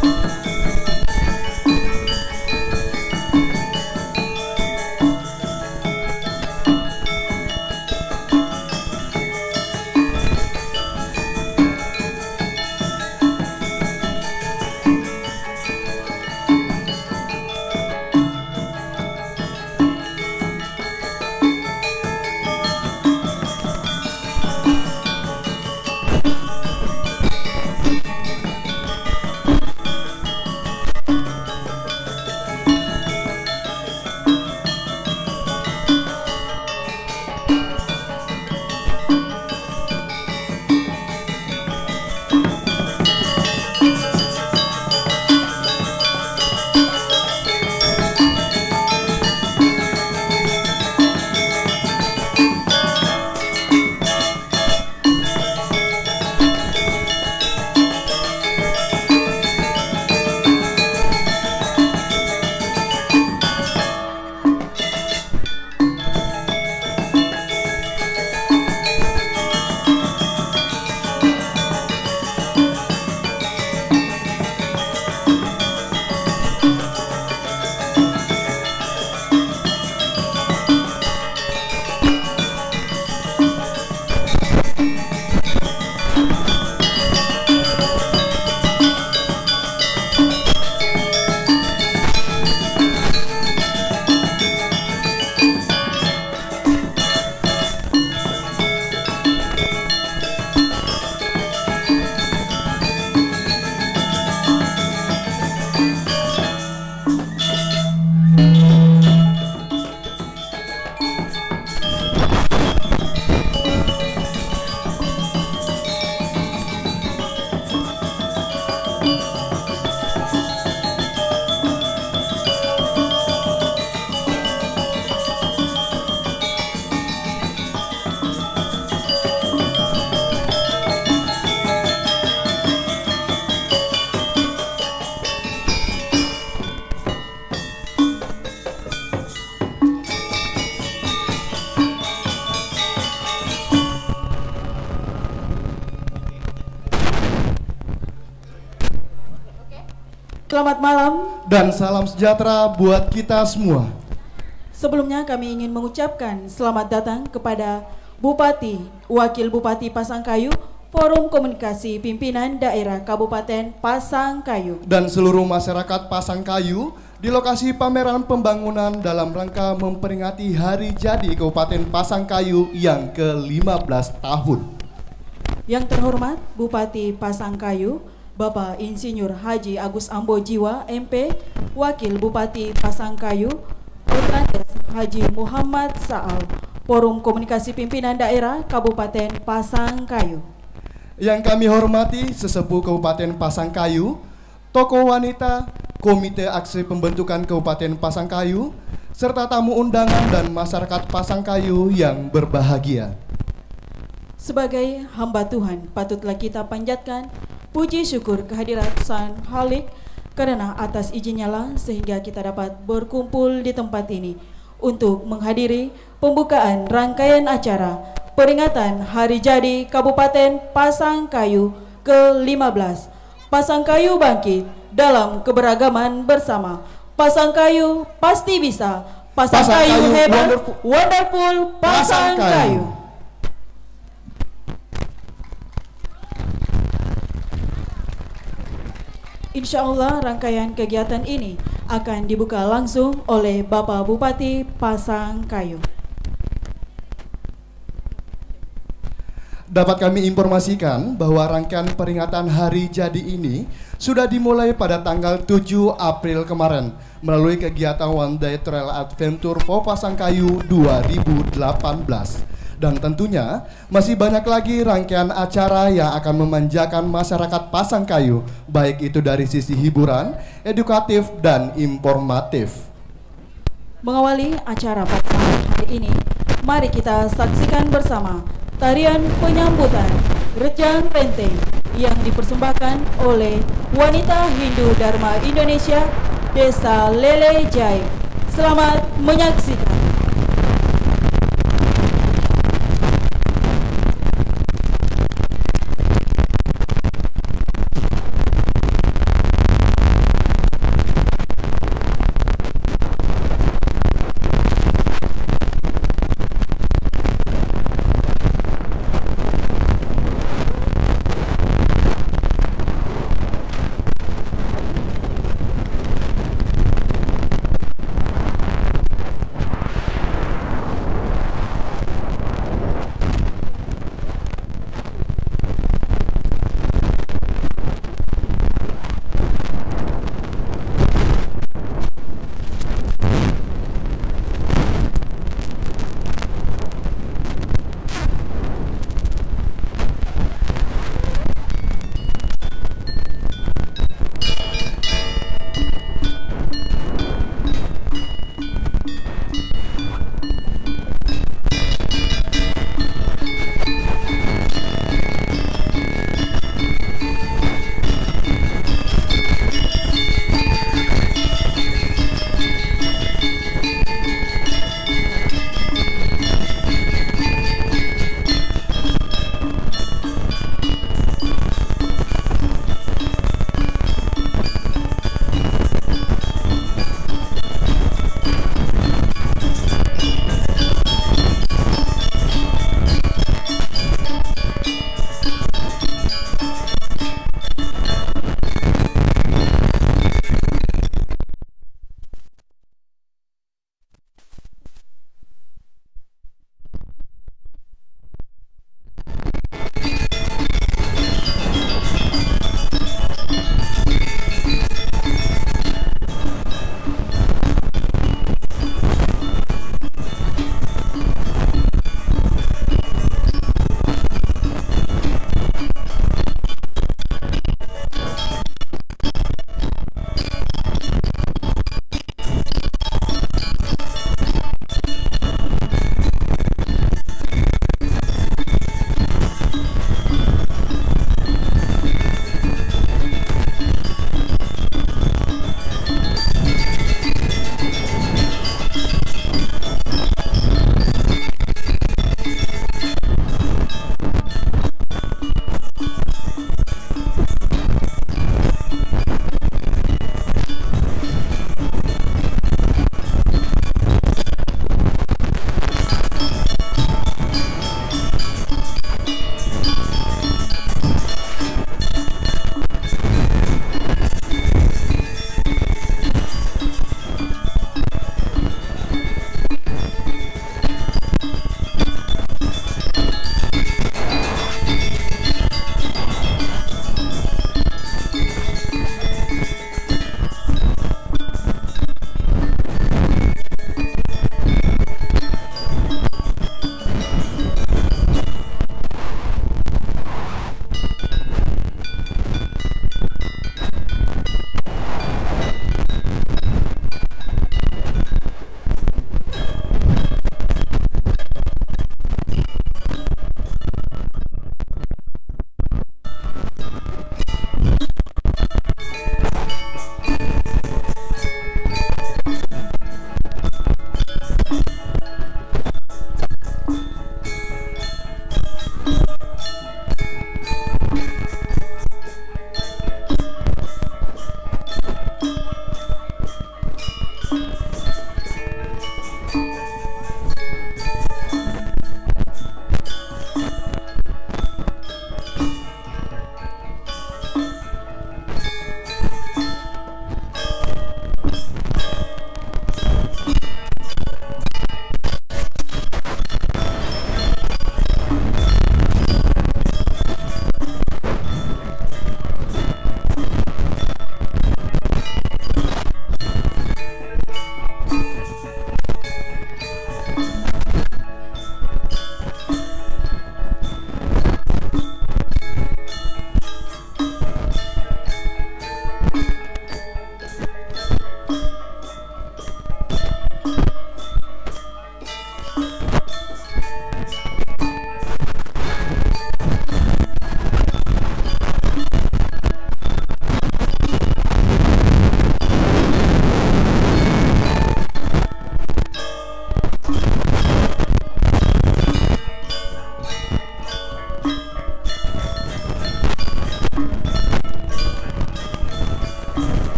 Selamat malam dan salam sejahtera buat kita semua. Sebelumnya kami ingin mengucapkan selamat datang kepada Bupati, Wakil Bupati Pasangkayu, Forum Komunikasi Pimpinan Daerah Kabupaten Pasangkayu, dan seluruh masyarakat Pasangkayu di lokasi pameran pembangunan dalam rangka memperingati Hari Jadi Kabupaten Pasangkayu yang ke-15 tahun. Yang terhormat Bupati Pasangkayu, Bapak Insinyur Haji Agus Ambojiwa, MP, Wakil Bupati Pasangkayu, Putrandes Haji Muhammad Saal, Forum Komunikasi Pimpinan Daerah Kabupaten Pasangkayu. Yang kami hormati sesepuh Kabupaten Pasangkayu, tokoh wanita, Komite Aksi Pembentukan Kabupaten Pasangkayu, serta tamu undangan dan masyarakat Pasangkayu yang berbahagia. Sebagai hamba Tuhan, patutlah kita panjatkan puji syukur kehadirat Sang Halik karena atas izinnya lah sehingga kita dapat berkumpul di tempat ini untuk menghadiri pembukaan rangkaian acara peringatan Hari Jadi Kabupaten Pasangkayu ke-15. Pasangkayu bangkit dalam keberagaman bersama. Pasangkayu pasti bisa. Pasangkayu hebat, wonderful Pasangkayu. Insya Allah rangkaian kegiatan ini akan dibuka langsung oleh Bapak Bupati Pasangkayu. Dapat kami informasikan bahwa rangkaian peringatan Hari Jadi ini sudah dimulai pada tanggal 7 April kemarin melalui kegiatan One Day Trail Adventure for Pasangkayu 2018. Dan tentunya masih banyak lagi rangkaian acara yang akan memanjakan masyarakat Pasangkayu, baik itu dari sisi hiburan, edukatif, dan informatif. Mengawali acara pada hari ini, mari kita saksikan bersama tarian penyambutan Rejang Renteng yang dipersembahkan oleh Wanita Hindu Dharma Indonesia Desa Lele Jai. Selamat menyaksikan.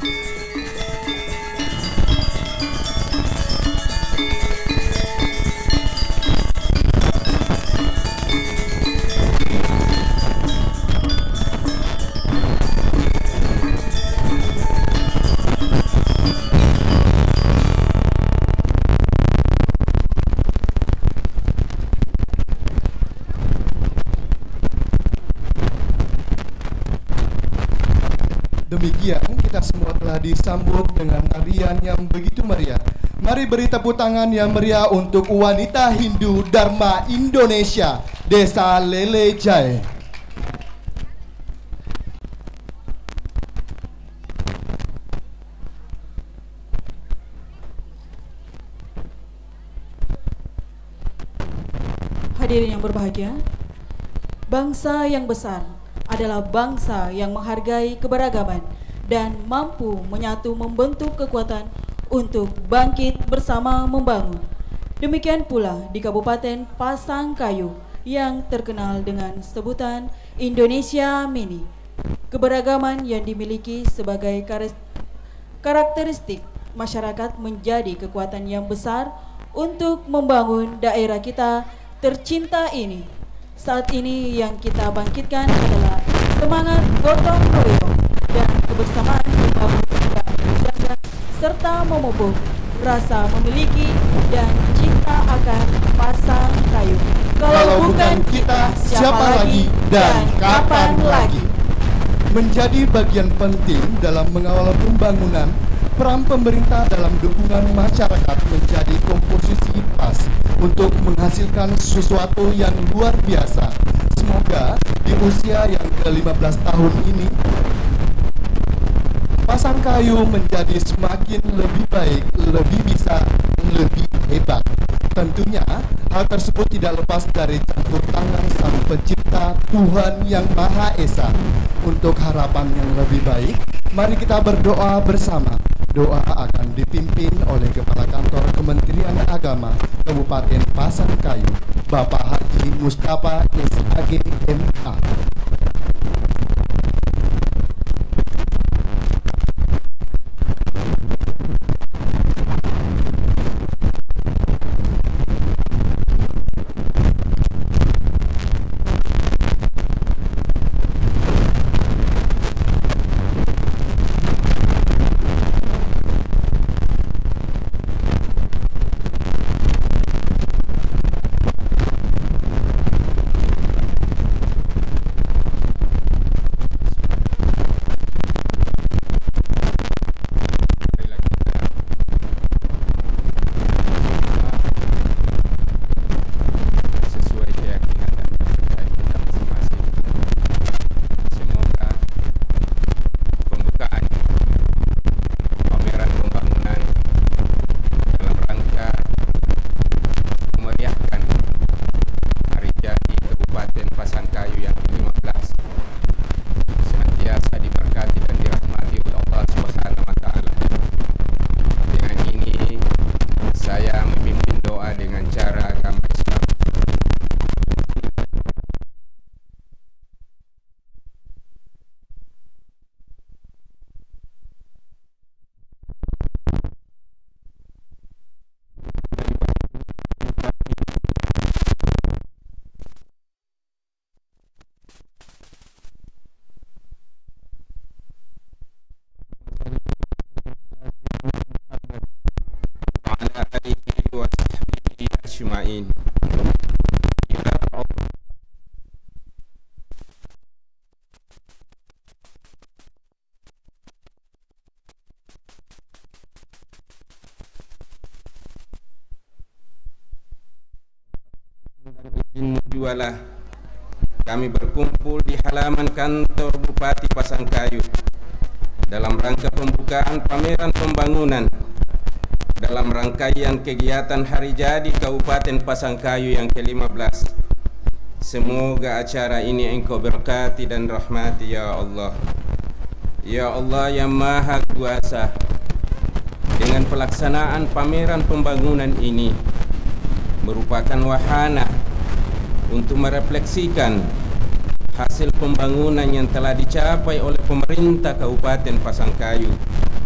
Demikian kita semua telah disambut dengan tarian yang begitu meriah. Mari beri tepuk tangan yang meriah untuk wanita Hindu Dharma Indonesia, Desa Lele Jai. Hadirin yang berbahagia, bangsa yang besar adalah bangsa yang menghargai keberagaman dan mampu menyatu membentuk kekuatan untuk bangkit bersama membangun. Demikian pula di Kabupaten Pasangkayu yang terkenal dengan sebutan Indonesia Mini. Keberagaman yang dimiliki sebagai karakteristik masyarakat menjadi kekuatan yang besar untuk membangun daerah kita tercinta ini. Saat ini yang kita bangkitkan adalah semangat gotong royong dan kebersamaan membangun dan menjaga serta memupuk rasa memiliki dan cinta akan Pasangkayu. Kalau bukan kita, siapa lagi dan kapan lagi? Menjadi bagian penting dalam mengawal pembangunan, peran pemerintah dalam dukungan masyarakat menjadi komposisi pas untuk menghasilkan sesuatu yang luar biasa. Semoga di usia yang ke-15 tahun ini, Pasangkayu menjadi semakin lebih baik, lebih bisa, lebih hebat. Tentunya hal tersebut tidak lepas dari campur tangan Sang Pencipta Tuhan Yang Maha Esa. Untuk harapan yang lebih baik, mari kita berdoa bersama. Doa akan dipimpin oleh Kepala Kantor Kementerian Agama Kabupaten Pasangkayu, Bapak Haji Mustafa SAG MA. Ajmain. Jualah kami berkumpul di halaman kantor Bupati Pasangkayu dalam rangka pembukaan pameran pembangunan dalam rangkaian kegiatan Hari Jadi Kabupaten Pasangkayu yang ke-15. Semoga acara ini Engkau berkati dan rahmati ya Allah. Ya Allah yang Maha Kuasa, dengan pelaksanaan pameran pembangunan ini merupakan wahana untuk merefleksikan hasil pembangunan yang telah dicapai oleh pemerintah Kabupaten Pasangkayu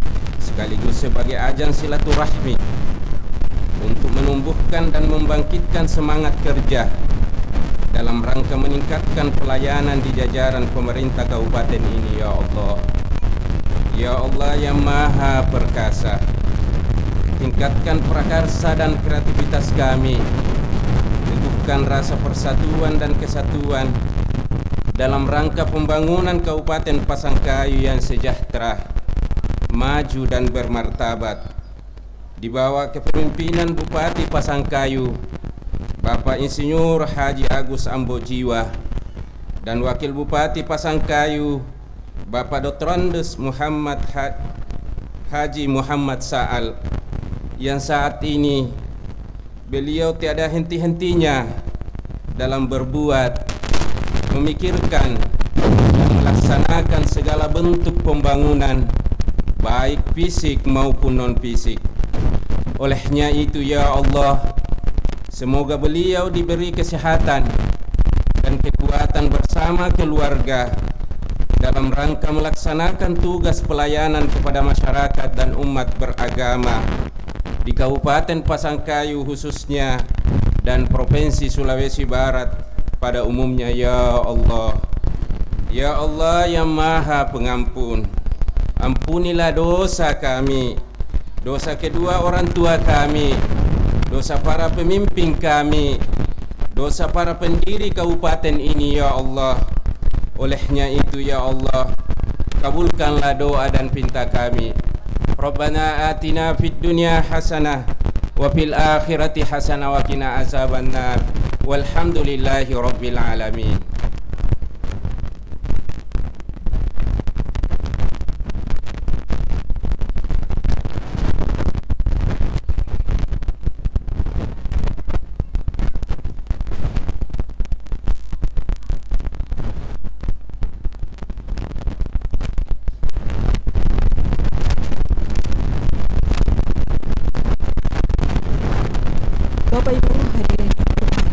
sekaligus sebagai ajang silaturahmi untuk menumbuhkan dan membangkitkan semangat kerja dalam rangka meningkatkan pelayanan di jajaran pemerintah kabupaten ini, ya Allah. Ya Allah yang Maha Perkasa, tingkatkan prakarsa dan kreativitas kami, teguhkan rasa persatuan dan kesatuan dalam rangka pembangunan Kabupaten Pasangkayu yang sejahtera, maju dan bermartabat di bawah kepemimpinan Bupati Pasangkayu Bapak Insinyur Haji Agus Ambojiwa dan Wakil Bupati Pasangkayu Bapak Dr. Andes Haji Muhammad Sa'al, yang saat ini beliau tiada henti-hentinya dalam berbuat, memikirkan dan melaksanakan segala bentuk pembangunan baik fisik maupun non-fisik. Olehnya itu, ya Allah, semoga beliau diberi kesehatan dan kekuatan bersama keluarga dalam rangka melaksanakan tugas pelayanan kepada masyarakat dan umat beragama di Kabupaten Pasangkayu khususnya dan Provinsi Sulawesi Barat pada umumnya, ya Allah. Ya Allah yang Maha Pengampun, ampunilah dosa kami, dosa kedua orang tua kami, dosa para pemimpin kami, dosa para pendiri kabupaten ini, ya Allah. Olehnya itu, ya Allah, kabulkanlah doa dan pinta kami. Rabbana atina fid dunya hasanah wa fil akhirati hasanah wa qina azabannar. Walhamdulillahi rabbil alamin. Bapak Ibu hadirin yang berbahagia,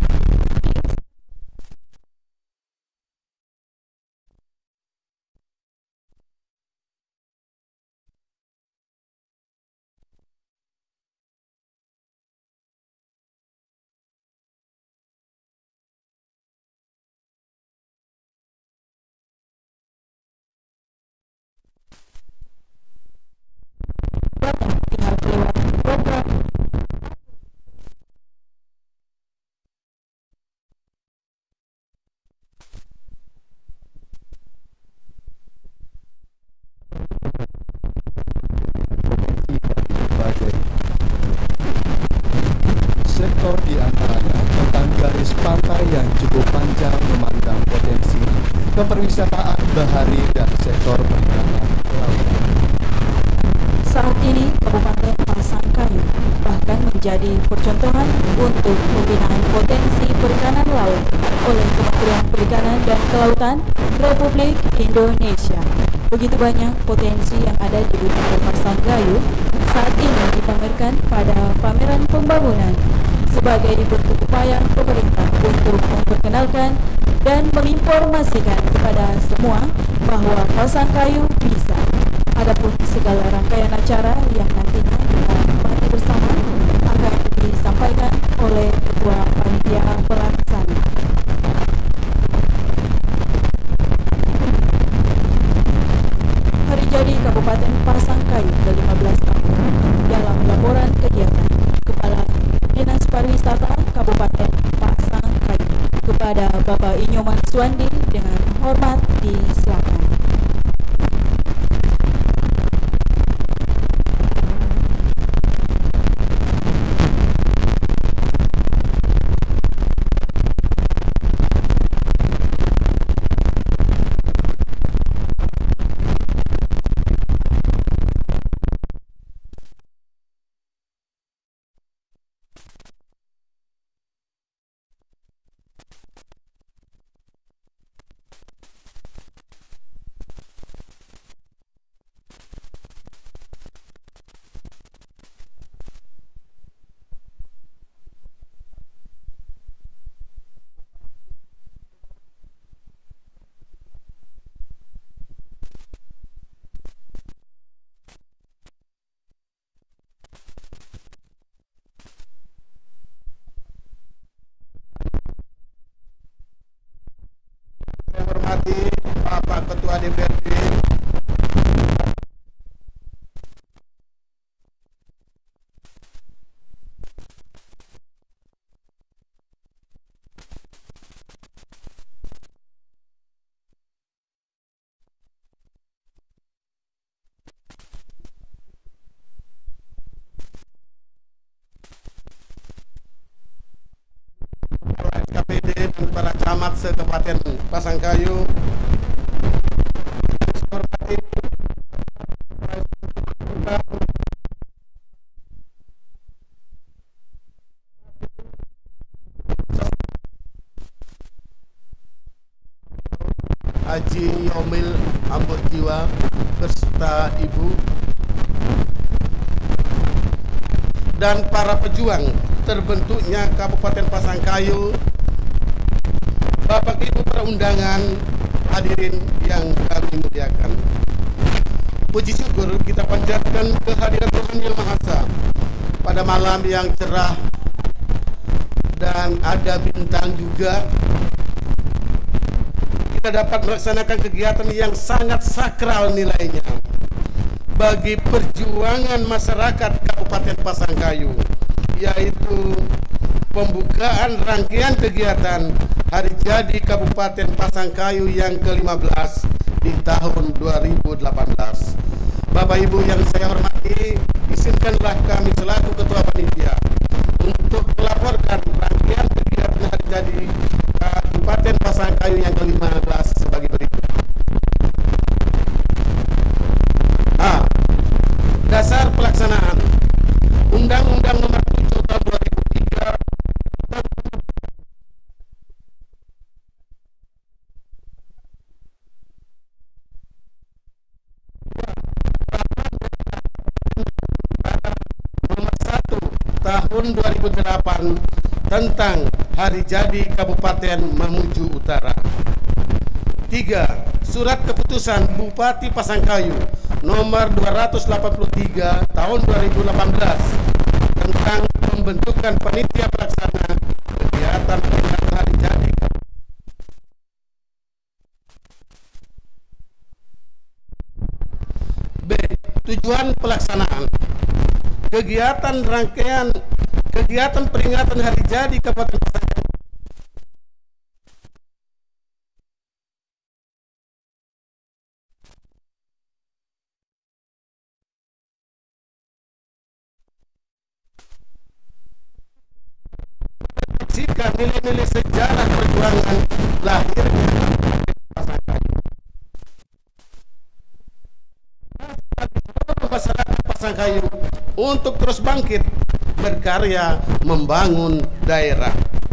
Bapak pihak lewat program berbagai sektor, di antaranya tentang garis pantai yang cukup panjang memandang potensi keperwisataan bahari dan sektor perikanan kelautan. saat ini Kabupaten Pasangkayu bahkan menjadi percontohan untuk pembinaan potensi perikanan laut oleh Kementerian Perikanan dan Kelautan Republik Indonesia. Begitu banyak potensi yang ada di Kabupaten Pasangkayu saat ini dipamerkan pada pameran pembangunan sebagai bentuk upaya pemerintah untuk memperkenalkan dan menginformasikan kepada semua bahwa Pasangkayu bisa. Adapun segala rangkaian acara yang nantinya kita nikmati bersama akan disampaikan oleh Ketua Panitia Pelaksana. Hari jadi Kabupaten Pasangkayu ke-15 tahun dalam laporan kegiatan Kepala Dinas Pariwisata Kabupaten Pasangkayu kepada Bapak Inyoman Suwandi dengan hormat disilakan. Ketua DPRD, SKPD dan para camat se-Kabupaten Pasangkayu. Haji Yomil Ambut Jiwa beserta Ibu dan para pejuang terbentuknya Kabupaten Pasangkayu, Bapak Ibu para undangan, hadirin yang kami muliakan. Puji syukur kita panjatkan kehadiran Tuhan Yang Maha Esa pada malam yang cerah dan ada bintang juga. Kita dapat melaksanakan kegiatan yang sangat sakral nilainya bagi perjuangan masyarakat Kabupaten Pasangkayu, yaitu pembukaan rangkaian kegiatan Hari Jadi Kabupaten Pasangkayu yang ke-15 di tahun 2018. Bapak Ibu yang saya hormati, izinkanlah kami selaku Ketua Panitia untuk melaporkan rangkaian kegiatan Hari Jadi Kabupaten Pasangkayu yang ke-15 sebagai berikut. A. Dasar pelaksanaan Undang-Undang Nomor 7 Tahun 2003 Nomor 1 Tahun 2008 tentang Hari Jadi Kabupaten Mamuju Utara. 3. Surat Keputusan Bupati Pasangkayu Nomor 283 Tahun 2018 tentang pembentukan panitia pelaksana kegiatan peringatan Hari Jadi. B. Tujuan pelaksanaan kegiatan rangkaian kegiatan peringatan Hari Jadi Kabupaten Pasangkayu jika nilai-nilai sejarah perjuangan lahirnya Pasangkayu. Masyarakat Pasangkayu untuk terus bangkit berkarya membangun daerah.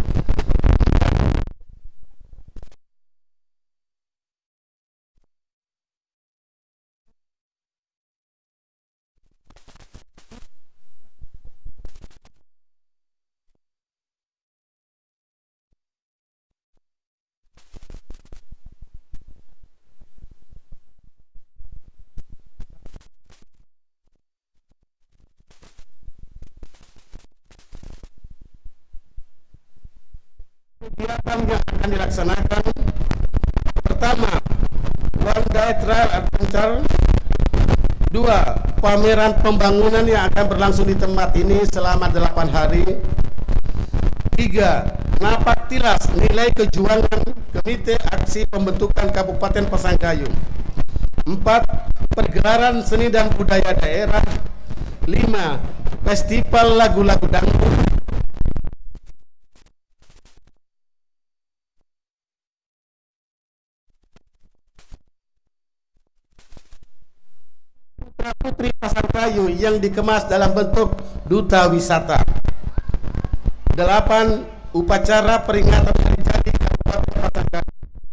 Kegiatan yang akan dilaksanakan: pertama, One Day Trail Adventure. 2. Pameran pembangunan yang akan berlangsung di tempat ini selama 8 hari. 3. Napak tilas nilai kejuangan Komite Aksi Pembentukan Kabupaten Pasangkayu. 4. Pergelaran seni dan budaya daerah. 5. Festival lagu-lagu dangdut. Putri Pasangkayu yang dikemas dalam bentuk duta wisata. 8. Upacara peringatan Hari Jadi Kabupaten Pasangkayu.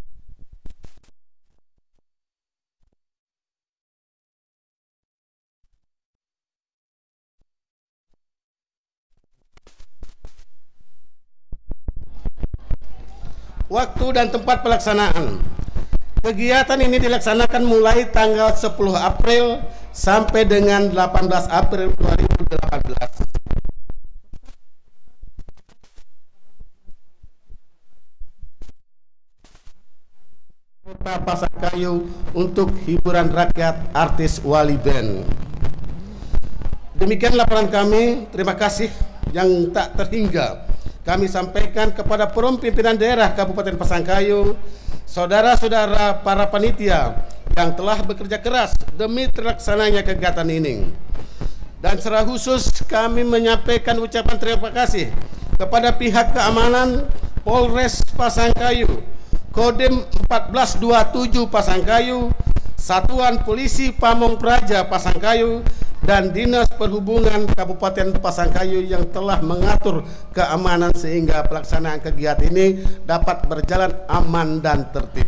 Waktu dan tempat pelaksanaan. Kegiatan ini dilaksanakan mulai tanggal 10 April sampai dengan 18 April 2018. Kota Pasangkayu untuk hiburan rakyat artis Wali Band. Demikian laporan kami. Terima kasih yang tak terhingga kami sampaikan kepada Forum Pimpinan Daerah Kabupaten Pasangkayu, saudara-saudara para panitia yang telah bekerja keras demi terlaksananya kegiatan ini. Dan secara khusus kami menyampaikan ucapan terima kasih kepada pihak keamanan Polres Pasangkayu, Kodim 1427 Pasangkayu, Satuan Polisi Pamong Praja Pasangkayu, dan Dinas Perhubungan Kabupaten Pasangkayu yang telah mengatur keamanan sehingga pelaksanaan kegiatan ini dapat berjalan aman dan tertib.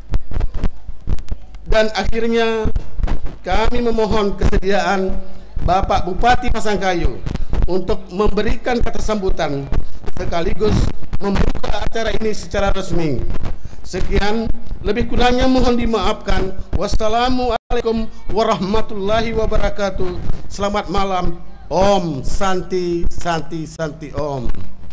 Dan akhirnya kami memohon kesediaan Bapak Bupati Pasangkayu untuk memberikan kata sambutan sekaligus membuka acara ini secara resmi. Sekian, lebih kurangnya mohon dimaafkan. Wassalamualaikum warahmatullahi wabarakatuh. Selamat malam. Om Santi Santi Santi Om.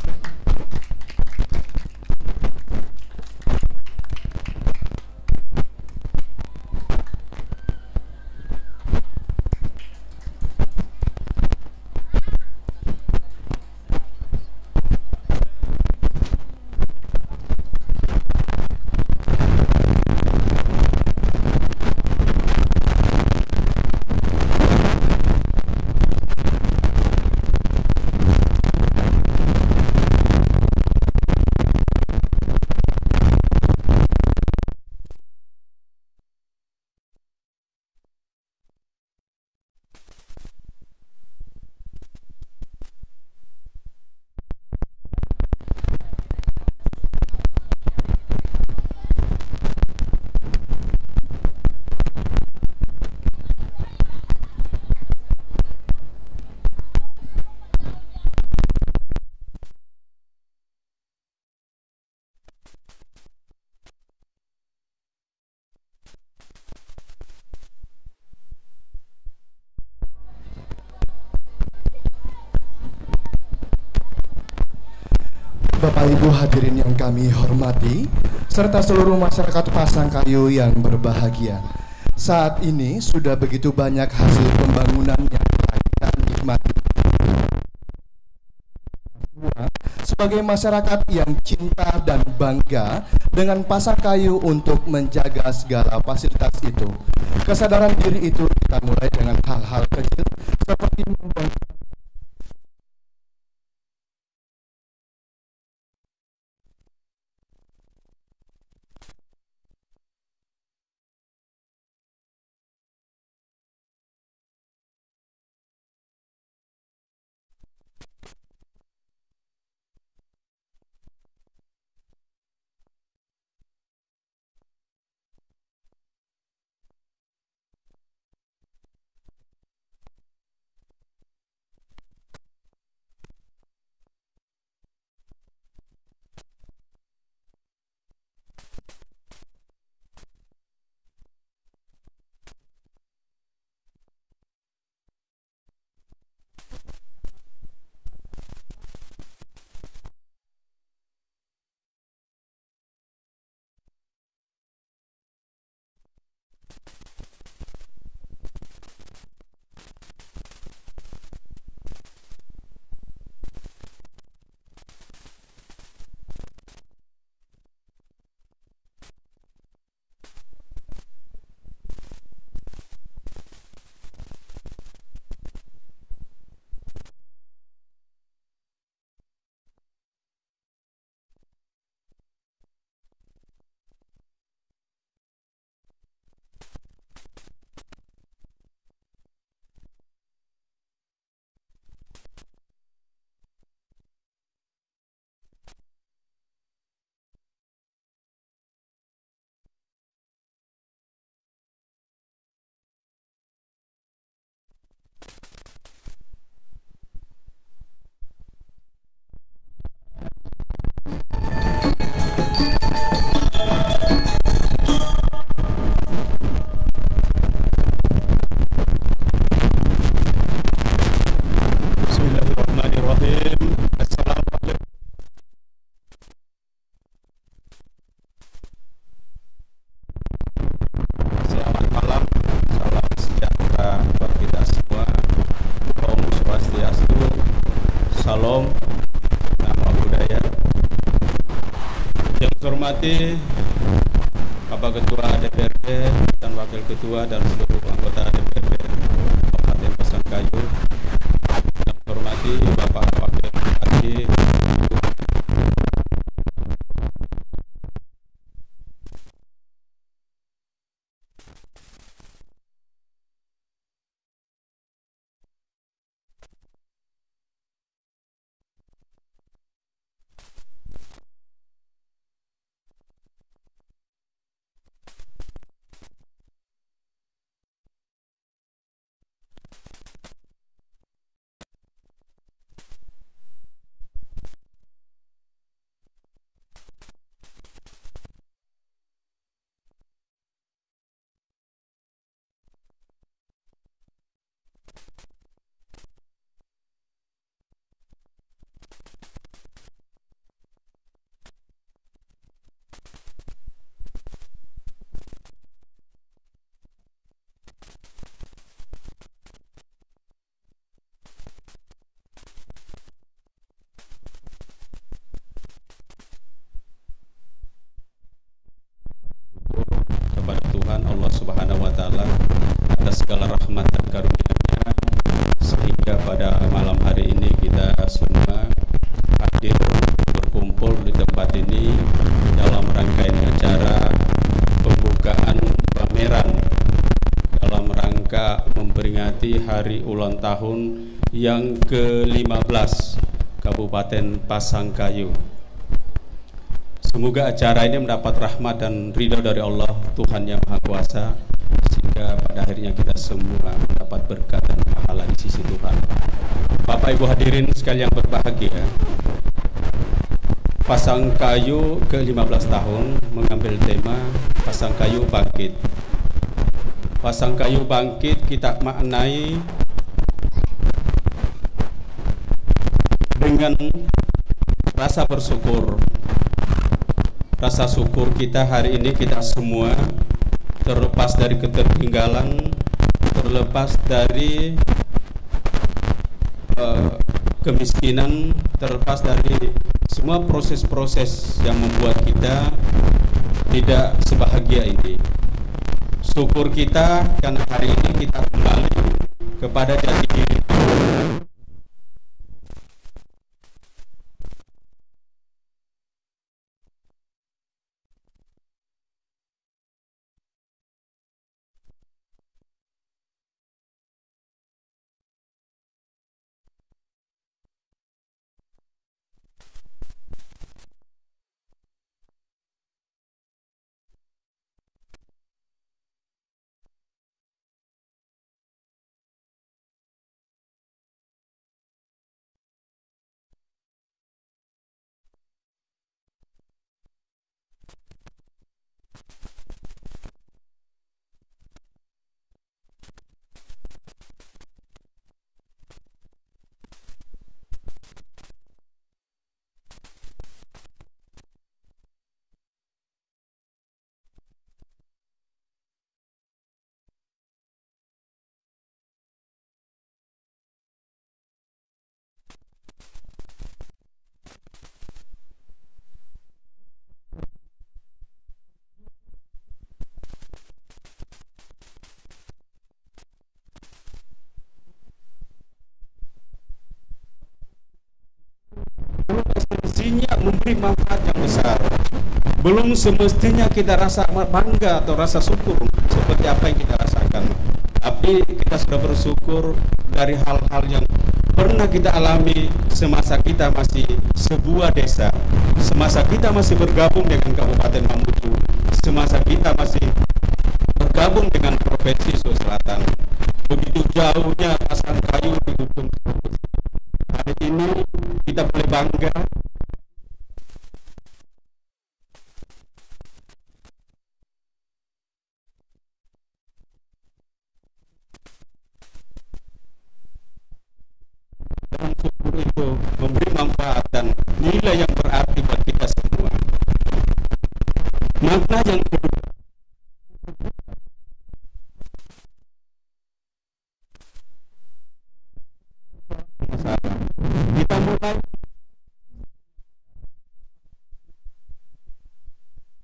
Bapak Ibu hadirin yang kami hormati, serta seluruh masyarakat Pasangkayu yang berbahagia. Saat ini sudah begitu banyak hasil pembangunan yang kita nikmati. Sebagai masyarakat yang cinta dan bangga dengan Pasangkayu untuk menjaga segala fasilitas itu. Kesadaran diri itu kita mulai dengan hal-hal kecil seperti membangun hormati Bapak Ketua DPRD dan Wakil Ketua dan seluruh anggota DPRD Kabupaten Pasangkayu. Yang hormati Bapak Wakil Bupati, kepada Tuhan Allah Subhanahu wa taala atas segala rahmat dan karunia-Nya sehingga pada malam hari ini kita semua hadir berkumpul di tempat ini dalam rangkaian acara pembukaan pameran dalam rangka memperingati hari ulang tahun yang ke-15 Kabupaten Pasangkayu. Semoga acara ini mendapat rahmat dan ridha dari Allah Tuhan Yang Maha Kuasa, sehingga pada akhirnya kita semua mendapat berkat dan pahala di sisi Tuhan. Bapak Ibu hadirin sekalian berbahagia, Pasangkayu ke-15 tahun mengambil tema Pasangkayu Bangkit. Pasangkayu Bangkit kita maknai dengan rasa bersyukur. Rasa syukur kita hari ini, kita semua terlepas dari ketertinggalan, terlepas dari kemiskinan, terlepas dari semua proses-proses yang membuat kita tidak sebahagia ini. Syukur kita karena hari ini kita kembali kepada jati diri. Semestinya memberi manfaat yang besar. Belum semestinya kita rasa bangga atau rasa syukur seperti apa yang kita rasakan. Tapi kita sudah bersyukur dari hal-hal yang pernah kita alami semasa kita masih sebuah desa, semasa kita masih bergabung dengan Kabupaten Mamuju, semasa kita masih bergabung dengan Provinsi Sulawesi Selatan. Begitu jauhnya Pasangkayu di ujung. Hari ini kita boleh bangga dan syukur itu memberi manfaat dan nilai yang berarti buat kita semua. Makna yang kedua, masalah kita mulai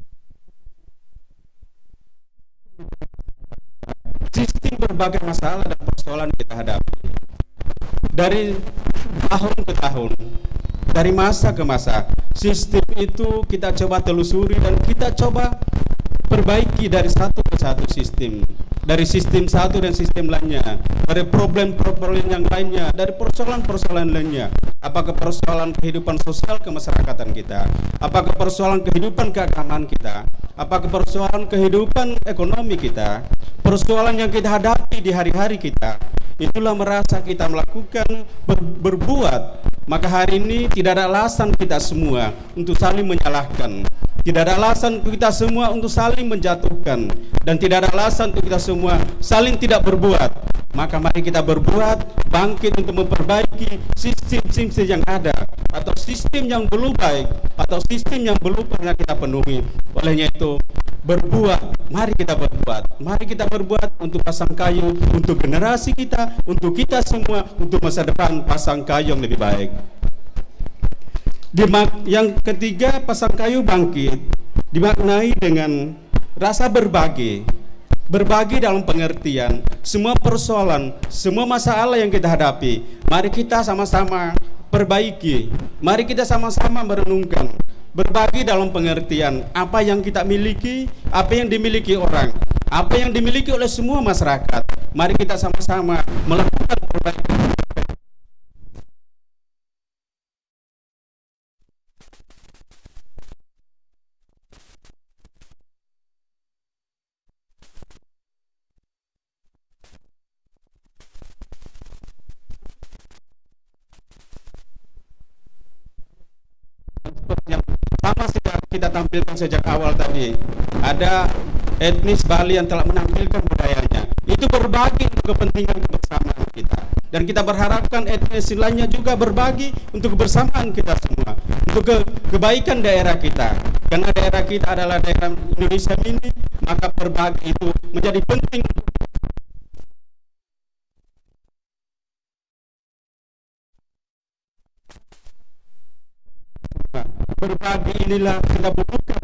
berbagai masalah dan persoalan kita hadapi. Dari tahun ke tahun, dari masa ke masa, sistem itu kita coba telusuri dan kita coba perbaiki dari satu ke satu sistem. Dari sistem satu dan sistem lainnya, dari problem-problem yang lainnya, dari persoalan-persoalan lainnya. Apakah persoalan kehidupan sosial kemasyarakatan kita? Apakah persoalan kehidupan keagamaan kita? Apakah persoalan kehidupan ekonomi kita? Persoalan yang kita hadapi di hari-hari kita. Itulah merasa kita melakukan berbuat. Maka hari ini tidak ada alasan kita semua untuk saling menyalahkan. Tidak ada alasan untuk kita semua untuk saling menjatuhkan, dan tidak ada alasan untuk kita semua saling tidak berbuat. Maka mari kita berbuat, bangkit untuk memperbaiki sistem-sistem yang ada, atau sistem yang belum baik, atau sistem yang belum pernah kita penuhi. Olehnya itu, berbuat, mari kita berbuat. Mari kita berbuat untuk Pasangkayu, untuk generasi kita, untuk kita semua, untuk masa depan Pasangkayu yang lebih baik. Yang ketiga, Pasangkayu bangkit dimaknai dengan rasa berbagi. Berbagi dalam pengertian semua persoalan, semua masalah yang kita hadapi, mari kita sama-sama perbaiki. Mari kita sama-sama merenungkan. Berbagi dalam pengertian apa yang kita miliki, apa yang dimiliki orang, apa yang dimiliki oleh semua masyarakat. Mari kita sama-sama melakukan perbaikan. Yang sama sudah kita tampilkan sejak awal tadi, ada etnis Bali yang telah menampilkan budayanya. Itu berbagi untuk kepentingan kebersamaan kita, dan kita berharapkan etnis lainnya juga berbagi untuk kebersamaan kita semua, untuk kebaikan daerah kita. Karena daerah kita adalah daerah Indonesia ini, maka berbagi itu menjadi penting. Berbagi inilah kita butuhkan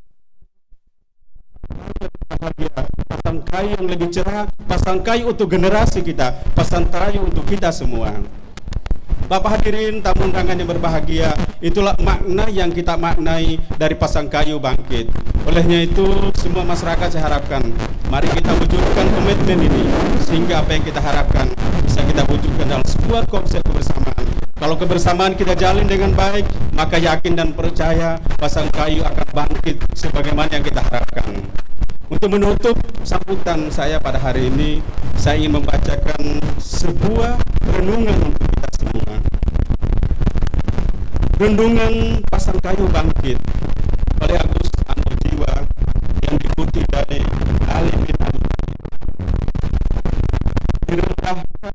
bahagia, Pasangkayu yang lebih cerah, Pasangkayu untuk generasi kita, Pasangkayu untuk kita semua. Bapak hadirin tamu undangan yang berbahagia, itulah makna yang kita maknai dari Pasangkayu bangkit. Olehnya itu, semua masyarakat saya harapkan, mari kita wujudkan komitmen ini, sehingga apa yang kita harapkan bisa kita wujudkan dalam sebuah konsep kebersamaan. Kalau kebersamaan kita jalin dengan baik, maka yakin dan percaya Pasangkayu akan bangkit sebagaimana yang kita harapkan. Untuk menutup sambutan saya pada hari ini, saya ingin membacakan sebuah renungan untuk kita semua. Renungan Pasangkayu bangkit oleh Agus Antojiwa yang diikuti dari Ali bin Abi Thalib. Direndahkan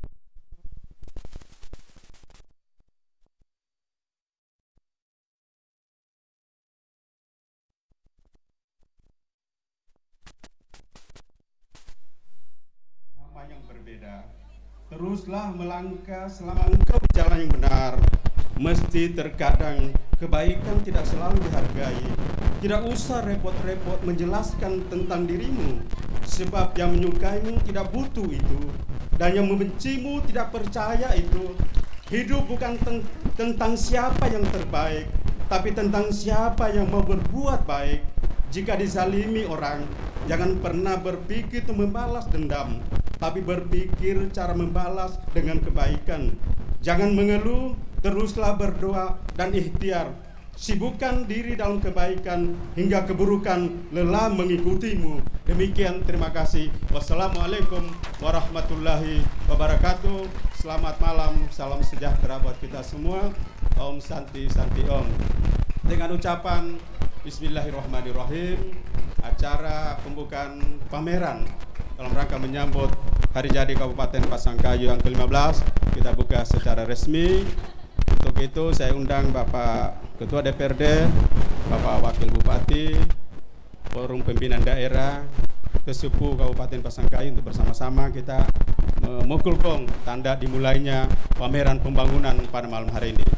yang berbeda. Teruslah melangkah selama engkau berjalan yang benar. Mesti terkadang kebaikan tidak selalu dihargai. Tidak usah repot-repot menjelaskan tentang dirimu, sebab yang menyukaimu tidak butuh itu, dan yang membencimu tidak percaya itu. Hidup bukan tentang siapa yang terbaik, tapi tentang siapa yang mau berbuat baik. Jika dizalimi orang, jangan pernah berpikir untuk membalas dendam, tapi berpikir cara membalas dengan kebaikan. Jangan mengeluh, teruslah berdoa dan ikhtiar. Sibukkan diri dalam kebaikan hingga keburukan lelah mengikutimu. Demikian, terima kasih. Wassalamualaikum warahmatullahi wabarakatuh. Selamat malam, salam sejahtera buat kita semua. Om Santi Santi Om. Dengan ucapan Bismillahirrahmanirrahim, acara pembukaan pameran dalam rangka menyambut Hari Jadi Kabupaten Pasangkayu yang ke-15 kita buka secara resmi. Untuk itu saya undang Bapak Ketua DPRD, Bapak Wakil Bupati, Forum Pimpinan Daerah, Kesupu Kabupaten Pasangkayu untuk bersama-sama kita memukul gong tanda dimulainya pameran pembangunan pada malam hari ini.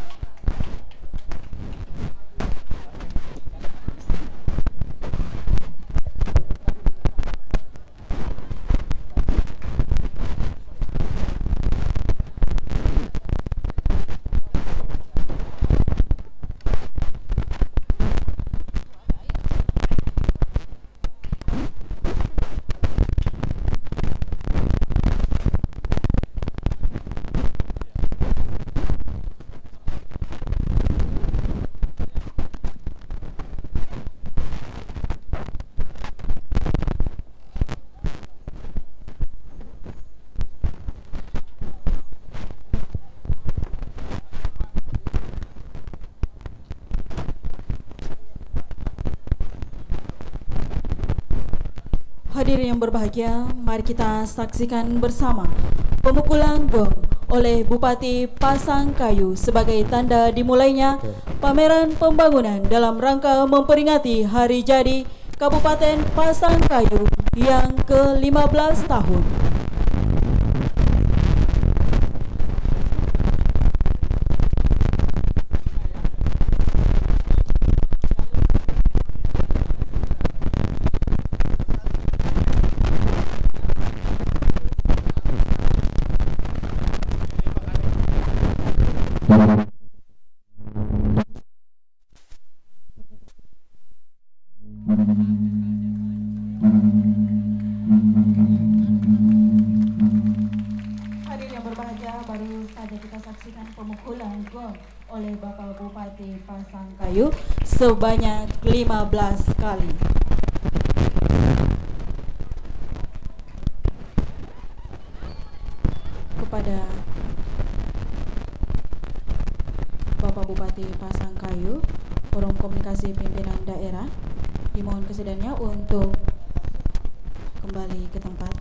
Hadirin yang berbahagia, mari kita saksikan bersama pemukulan gong oleh Bupati Pasangkayu sebagai tanda dimulainya pameran pembangunan dalam rangka memperingati Hari Jadi Kabupaten Pasangkayu yang ke-15 tahun. Hadirin yang berbahagia, baru saja kita saksikan pemukulan gong oleh Bapak Bupati Pasangkayu sebanyak 15 kali. Kepada Bapak Bupati Pasangkayu, Forum Komunikasi Pimpinan Daerah, dimohon kesediaannya untuk kembali ke tempat.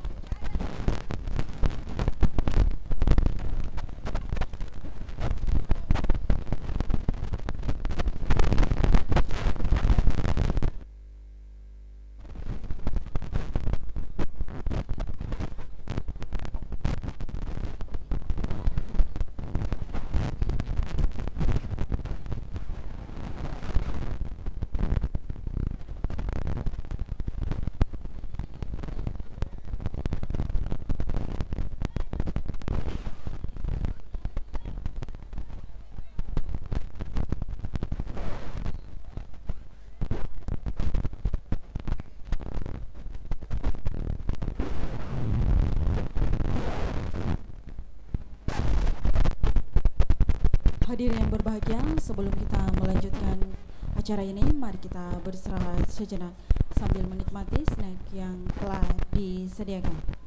Hadirin yang berbahagia, sebelum kita melanjutkan acara ini, mari kita beristirahat sejenak sambil menikmati snack yang telah disediakan.